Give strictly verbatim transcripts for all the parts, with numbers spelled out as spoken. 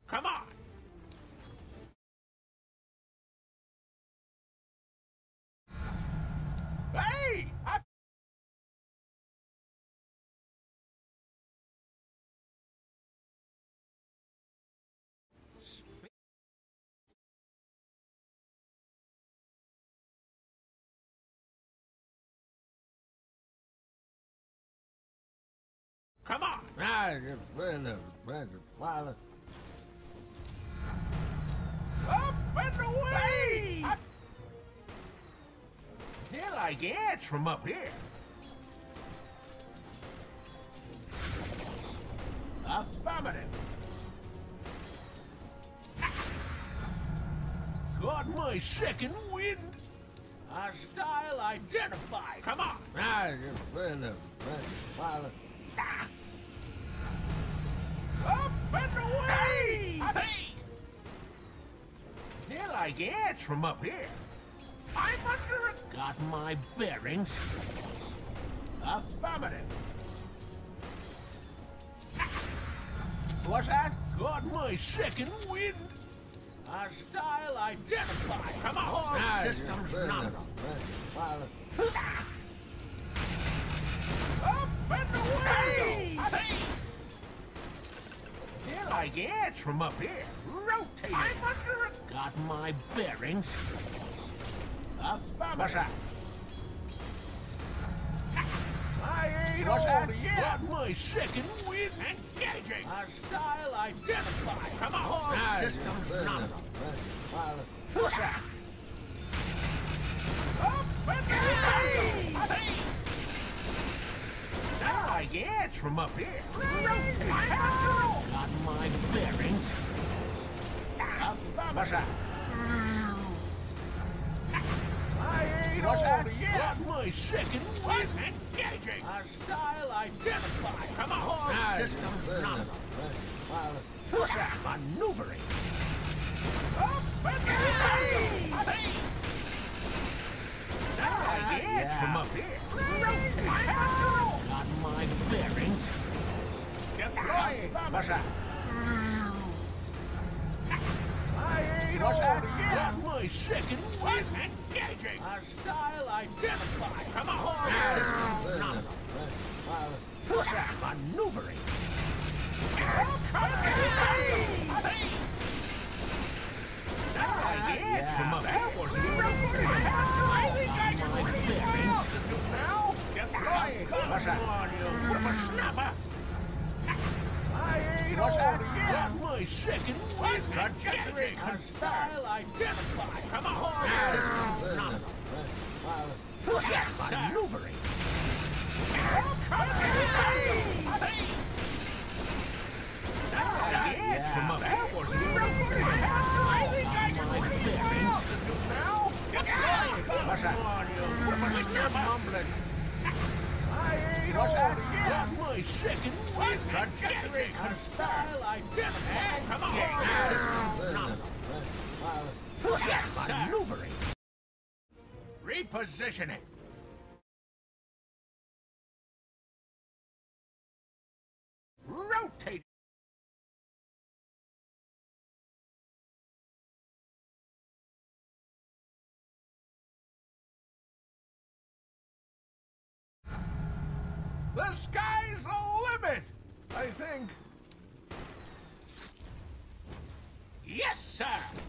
Come on! Hey! I... Come on! Up and away! I... They're like ants from up here. Affirmative. Got my second wind. Hostile identified. Come on. Ah. Up and away! Hey! They're like ants from up here. I'm under it. Got my bearings. Affirmative. What's that? Got my second wind. Hostile identified. Come on. All ah, systems nominal. Up and away! Hey! They're like ants from up here. Rotate. I'm under it. Got my bearings. Affirmative. What's that? I ain't What's that? Yet. Got my second wind. Engaging. Hostile identified. Come on. All ah, systems nominal. What's that? Up and away! Hey! They're like ants from up here. Rotate. Got my bearings. What's that? I ain't What's that? Yet. Got my second wind. Engaging. Hostile identified. Come on. All ah, systems nominal. What's that? Maneuvering. Up and away! Hey! They're like ants yeah. from up here. Rotate. Got my bearings. Deploying. What's that? I ain't What's that? Got my second wind. Engaging. Hostile identified. Come on. All systems nominal. What's that? Maneuvering. Up and away! Hey! They're like ants from up here. Was I think I can really fast to do now. Deploying. What's that? On you whippersnapper. I ain't What's that? Got my second wind. Trajectory hostile identified. Come on. All systems nominal. Yes, maneuvering. Up and away! Hey! That's yeah. from up there. Was I think I can really fast to do now. What's that? On you whippersnapper. Mumbling. I ain't What's that? Got my second wind. Trajectory hostile identified. Come on. Systems nominal. Yes, maneuvering. Repositioning. Rotate. The sky's the limit, I think. Yes, sir.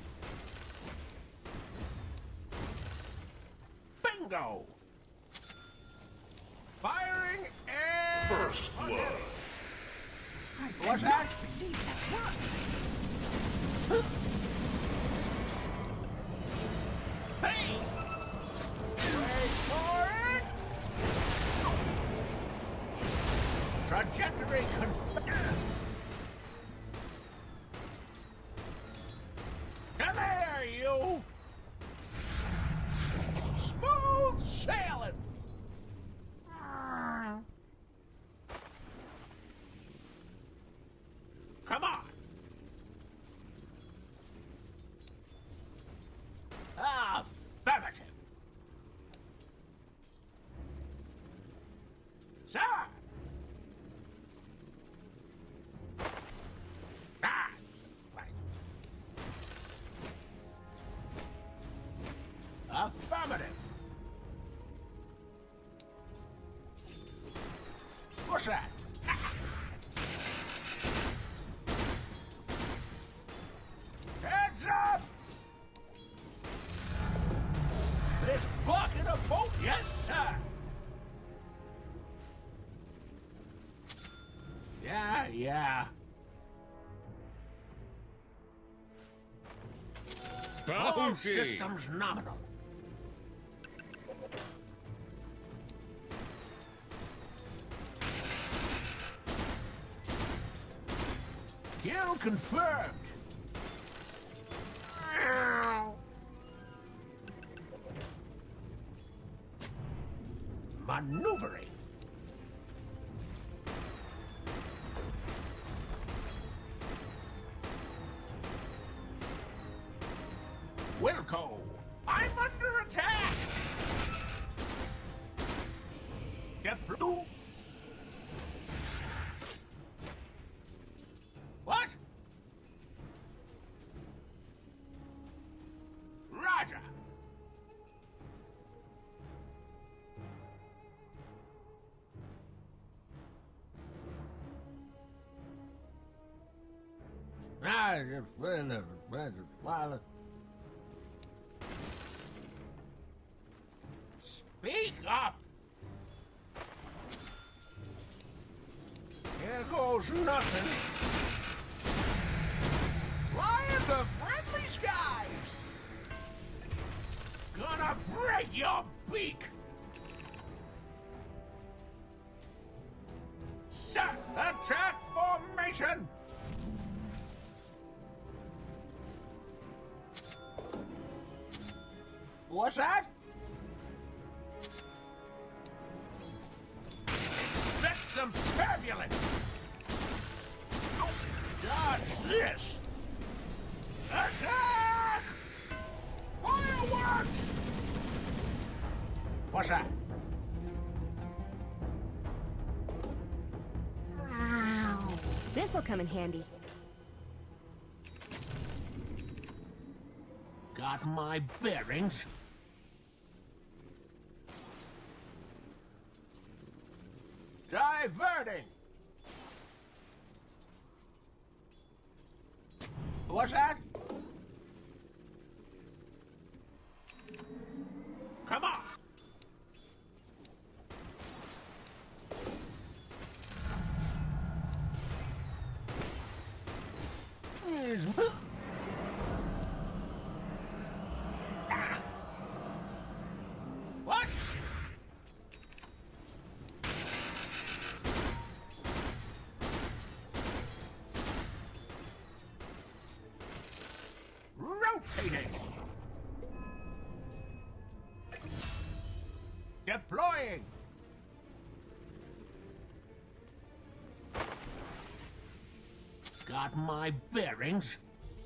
Bingo. Firing and... First blood. What's that? Believe that worked. Hey! Wait for it! Trajectory confirmed. Come here, you! Smooth sailing! Come on! Affirmative! Sir! What's that? Heads up! This bucket of boat, yes, sir. Yeah, yeah. All Bounty! systems nominal. Kill confirmed. Maneuvering. Wilco, I'm under attack. Get blue. What? Roger. I just went a while. Speak up! Here goes nothing. Fly in the friendly skies! Gonna break your beak! Set attack formation! What's that? Expect some turbulence! Oh, God, this! Attack! Fireworks! What's that? This'll come in handy. Got my bearings. Diverting! What's that? Come on! Ah. What? Rotating! Deploying! Got my bearings.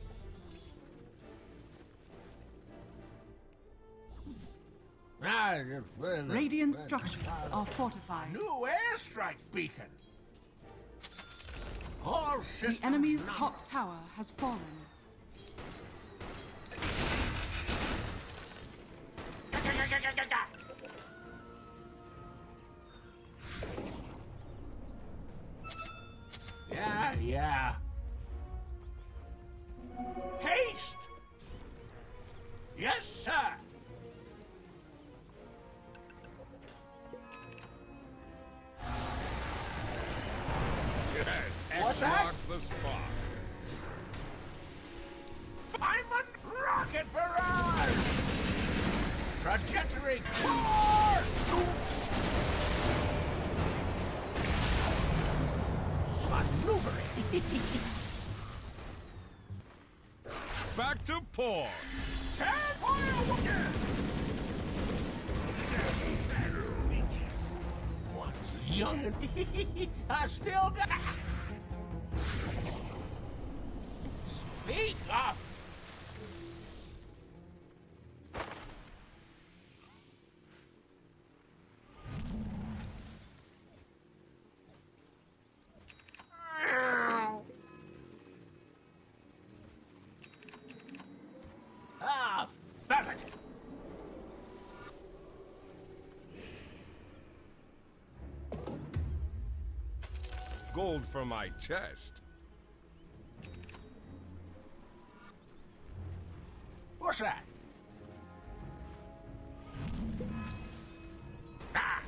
Ah, Radiant structures are fortified. new airstrike beacon. All The systems enemy's nominal. top tower has fallen. Yeah, yeah. Haste! Yes, sir. Yes, What's X that? marks the spot. Feynman rocket barrage! Trajectory core! Maneuvering! Back to port. Ten fireworks! Once young and I still got. Speak up! Affirmative. gold for my chest. What's that? Ah!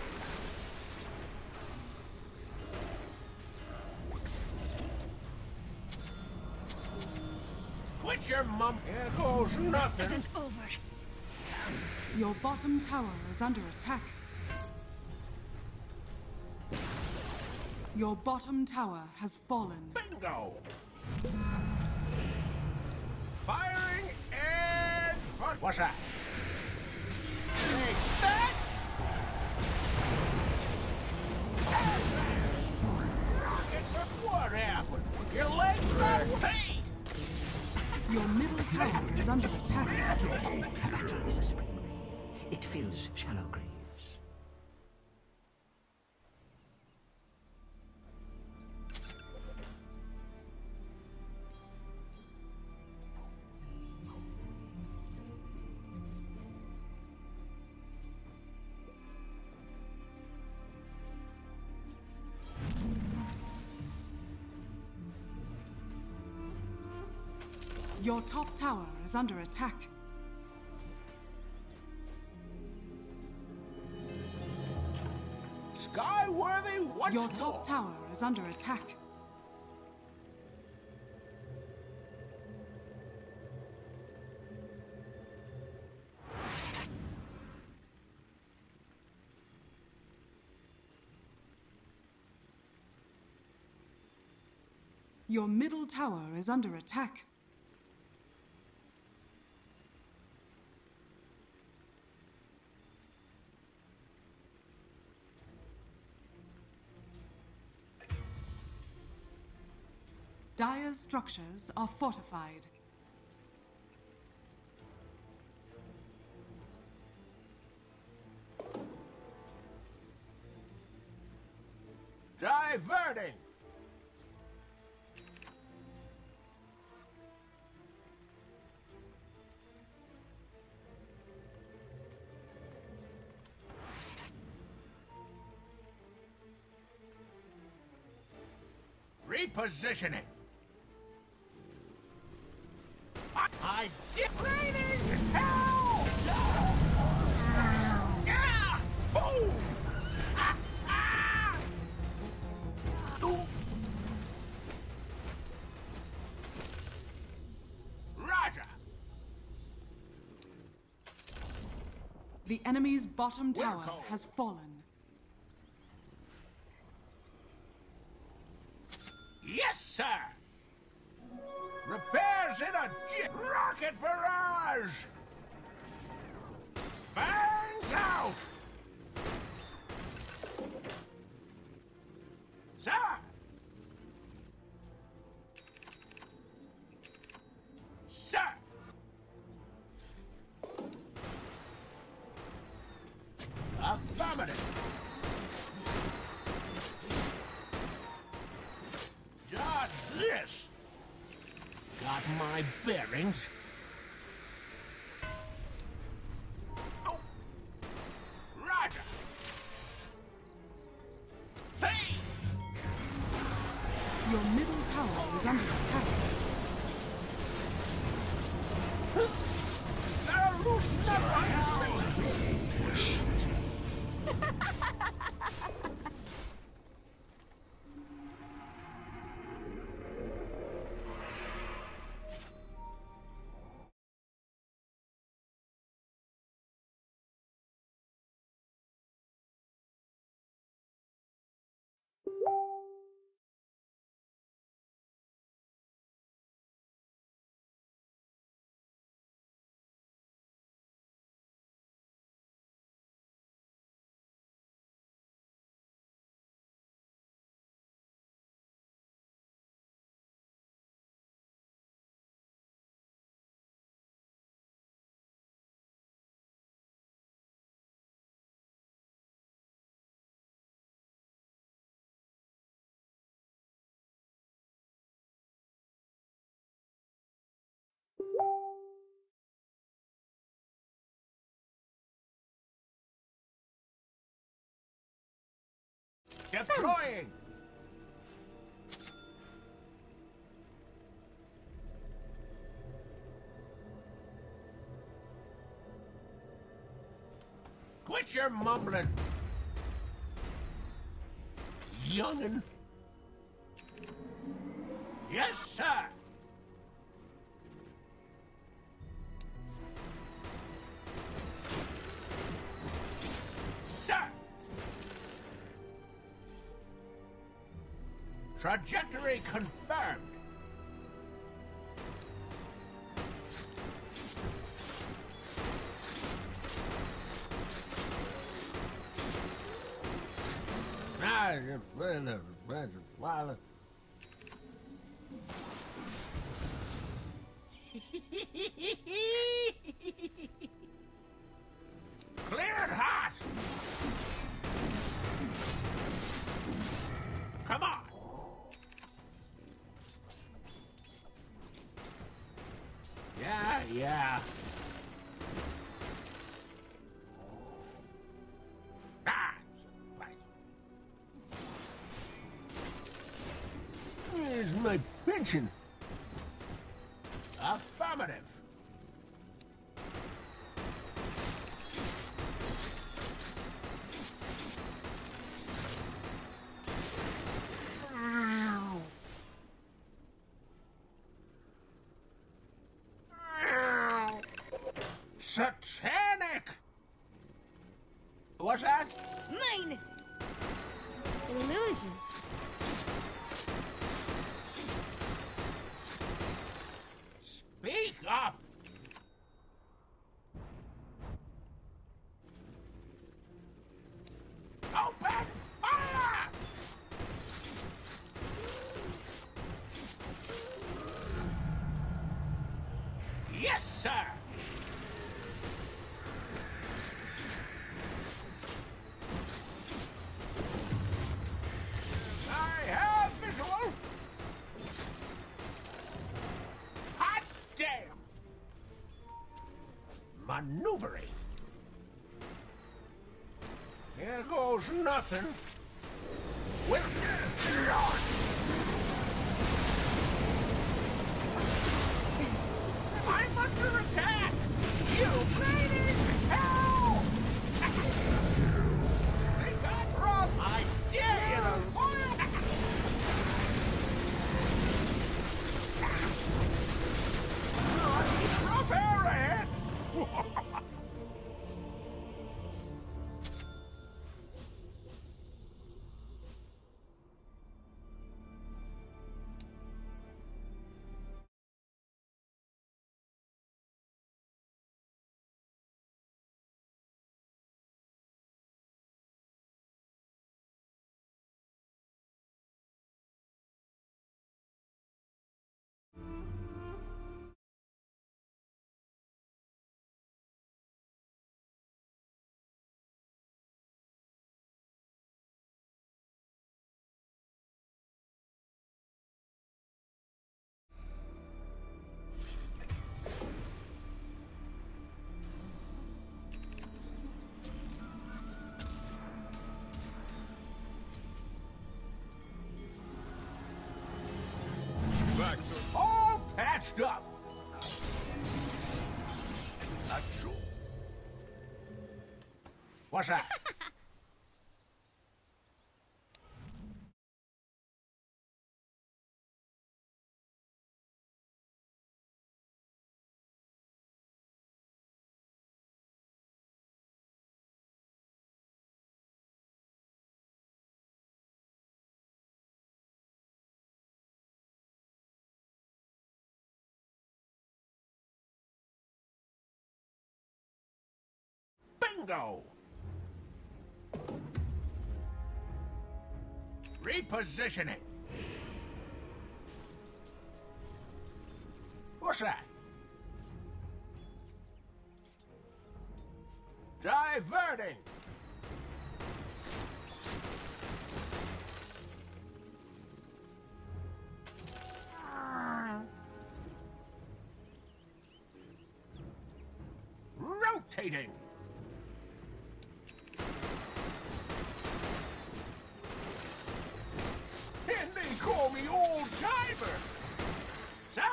Quit your mum. Here goes nothing. Isn't over. Your bottom tower is under attack. Your bottom tower has fallen. Bingo! Firing and fun. What's that? Take that! Rocket, what happened? Your legs not hey! Your middle tower is under attack. A battle is a spring. It fills shallow graves. Your top tower is under attack. Skyworthy, what's Your top more? tower is under attack. Your middle tower is under attack. Dire's structures are fortified. Diverting! Repositioning! I, I did raining hell! Yeah! Boom! Ah, ah! Ooh. Roger! The enemy's bottom tower Wilco. has fallen. Yes, sir! Repairs in a jet! Rocket barrage! Fangs out! Sir! Sir! Affirmative! Got this! Got my bearings. Oh! Roger! Hey! Your middle tower is under attack. They're loosened up on the ceiling! Deploying! Quit your mumbling, youngin'. Yes, sir. Sir. Trajectory confirmed. Ah, cleared hot. Come on. Yeah, yeah. Ah, surprise. Where's my pension? Affirmative. Wow. Satanic! What's that? Mine! Illusion. Speak up! Open fire! Yes, sir! I have visual! Hot damn! Maneuvering. Here goes nothing. We'll get it on! I'm under attack! You bleeding hell! Think I brought my day in a loyal... Rough arrowhead! Back, sir. All patched up! Not sure. What's that? Bingo! Repositioning. What's that? Diverting. Rotating. And they call me old timer. Sir.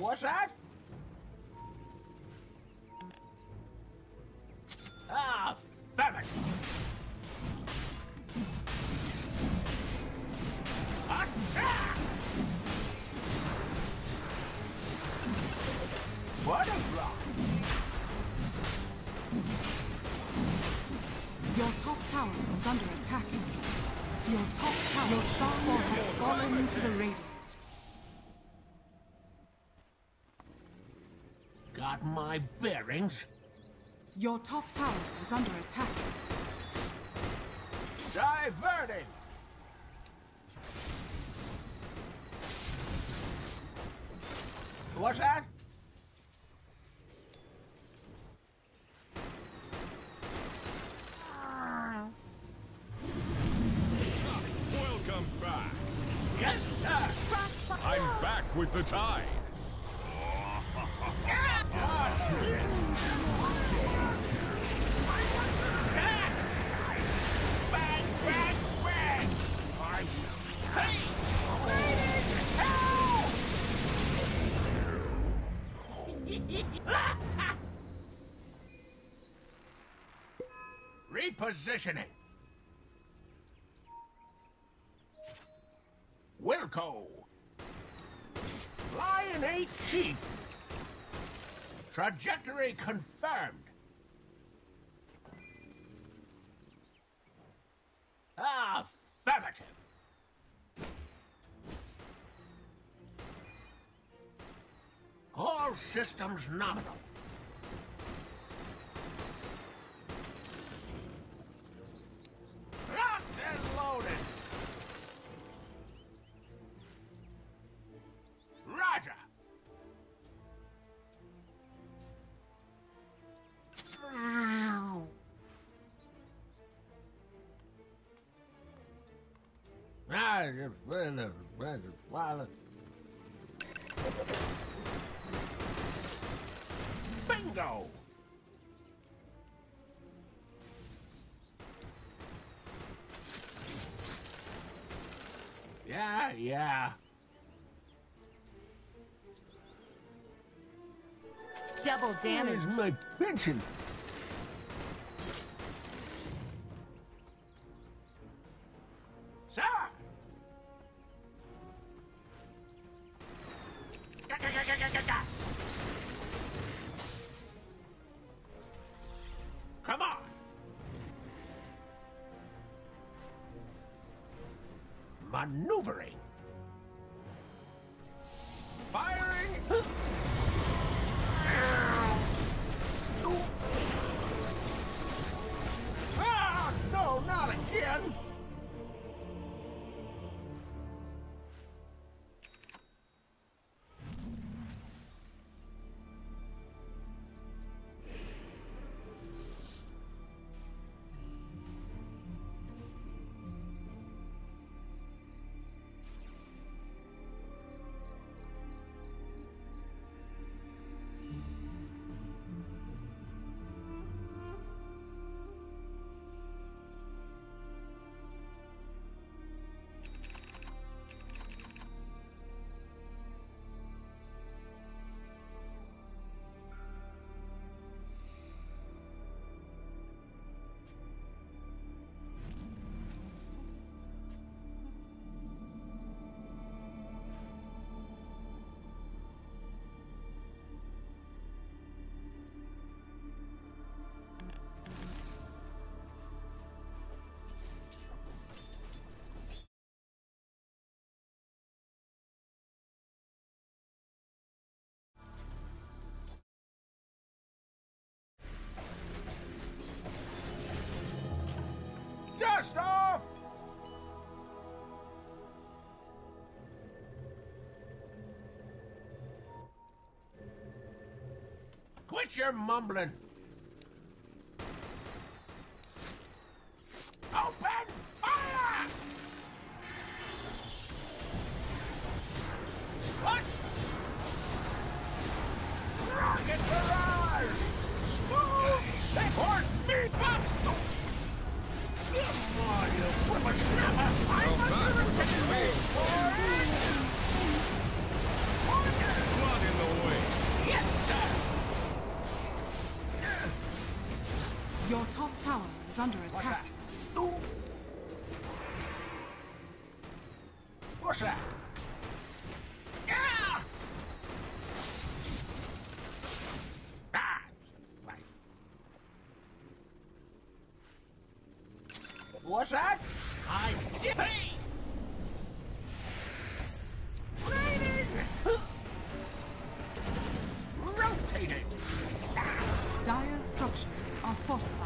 What's that? Ah, famine! Attack! Butterfly! Your top tower is under attack. Your top tower has fallen to the Radiant. Got my bearings. Your top tower is under attack. Diverting! What's that? Welcome back. Yes, sir! I'm back with the tide. Bang, bang, bang! Hey! Help! Repositioning. Wilco. Lion eight Chief. Trajectory confirmed. Affirmative. All systems nominal. Locked and loaded. Roger. Ah, just well, well, well. Bingo! Yeah, yeah. Double damage. Where's my pension? Sir! Ga, ga, ga, ga, ga, ga, ga. Come on! Maneuvering! Firing! Ah, no, not again! Dust off! Quit your mumbling. Open fire! What? Rocket barrage! Smooth! Support me, Fox! Come on, you whippersnapper! I'm under attack! Blood in the is under What's attack. that? Ooh. What's that? Yeah! Ah! Right. What's that? I'm Jippy! Raining! Rotating! Dire's structures are fortified.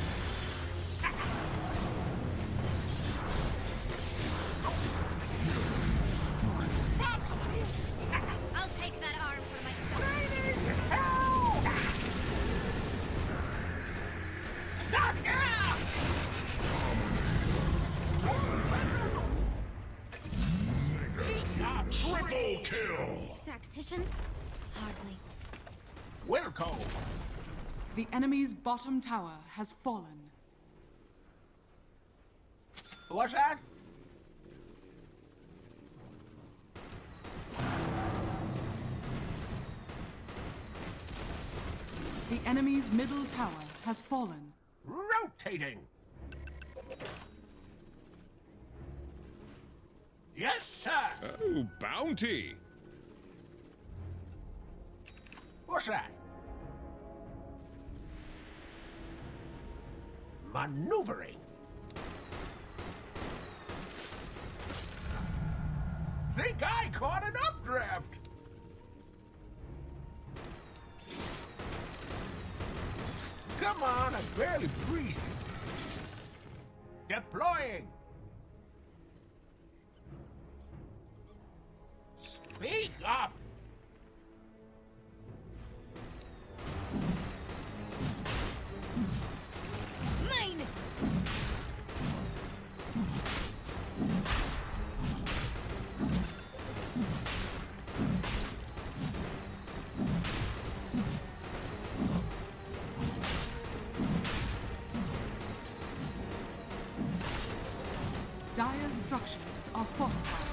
I'll take that arm for myself. Raining hell! Knock out! Triple kill! Tactician? Hardly. Wilco! The enemy's bottom tower has fallen. What's that? The enemy's middle tower has fallen. Rotating! Yes, sir! Oh, bounty! What's that? Maneuvering. Think I caught an updraft! Come on, I barely breezed you. Deploying! Speak up! Mine! Dire's structures are fortified.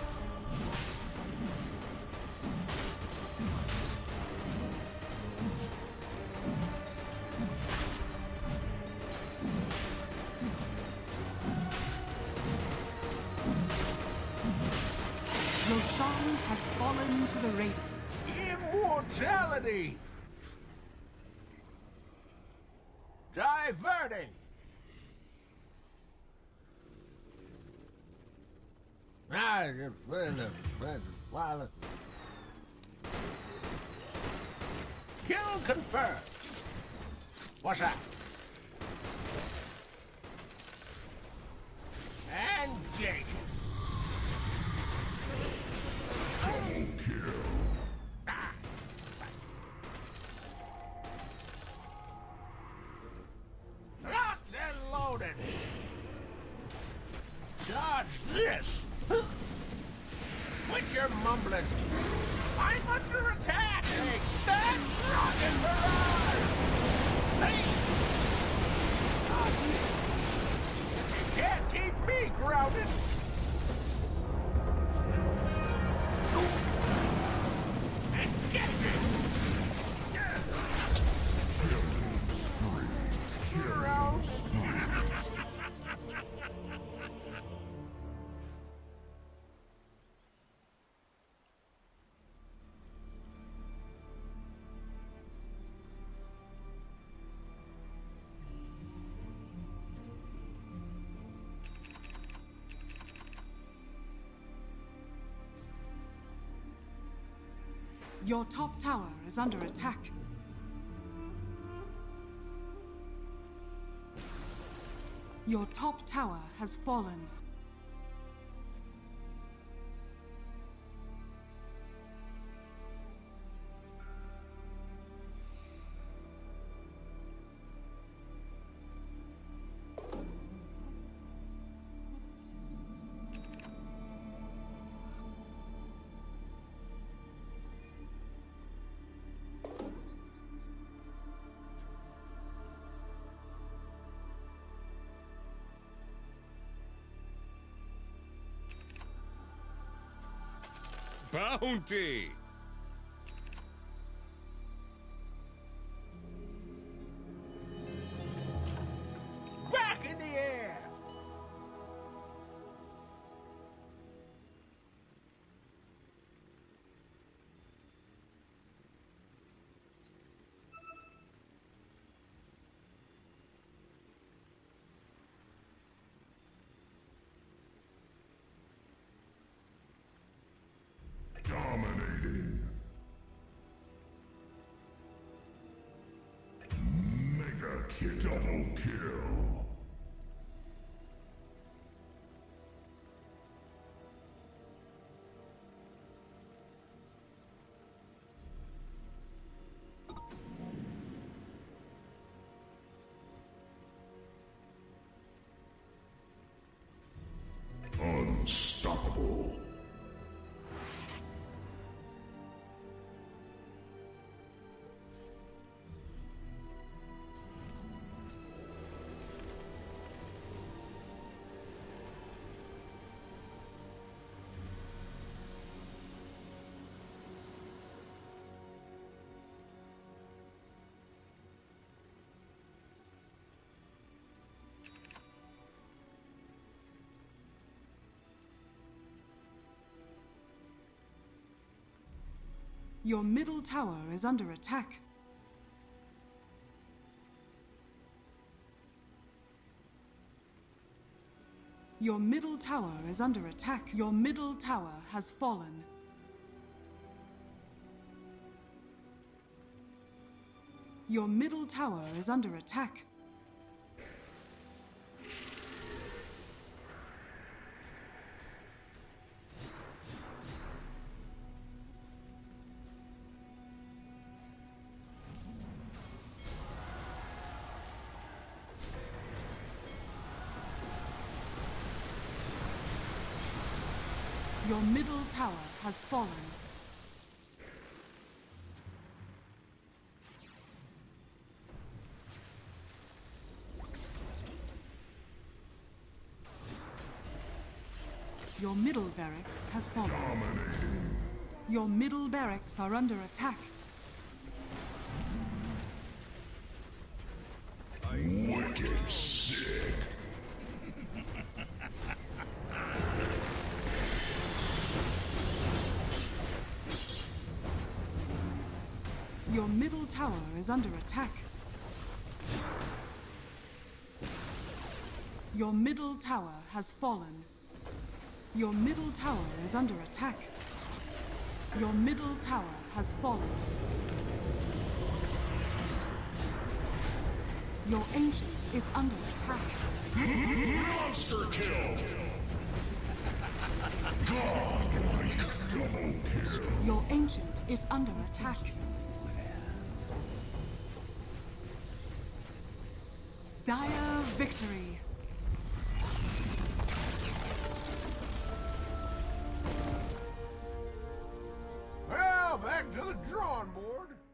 Roshan has fallen to the Radiant. Immortality! Diverting! Ah, just put in the while. Kill confirmed. What's that? Engage. Double kill! Ah. Locked and loaded. Dodge this. Quit your mumbling. I'm under attack. Hey, that's rocket barrage. Hey. You can't keep me grounded. Engaging. Around. Your top tower is under attack. Your top tower has fallen. Bounty! Back Double kill. Unstoppable. Your middle tower is under attack. Your middle tower is under attack. Your middle tower has fallen. Your middle tower is under attack. Your middle tower has fallen. Your middle barracks has fallen. Dominating. Your middle barracks are under attack. Wicked sick. Your middle tower is under attack. Your middle tower has fallen. Your middle tower is under attack. Your middle tower has fallen. Your ancient is under attack. Monster kill. Godlike double kill. Your ancient is under attack. Dire victory. Well, back to the drawing board.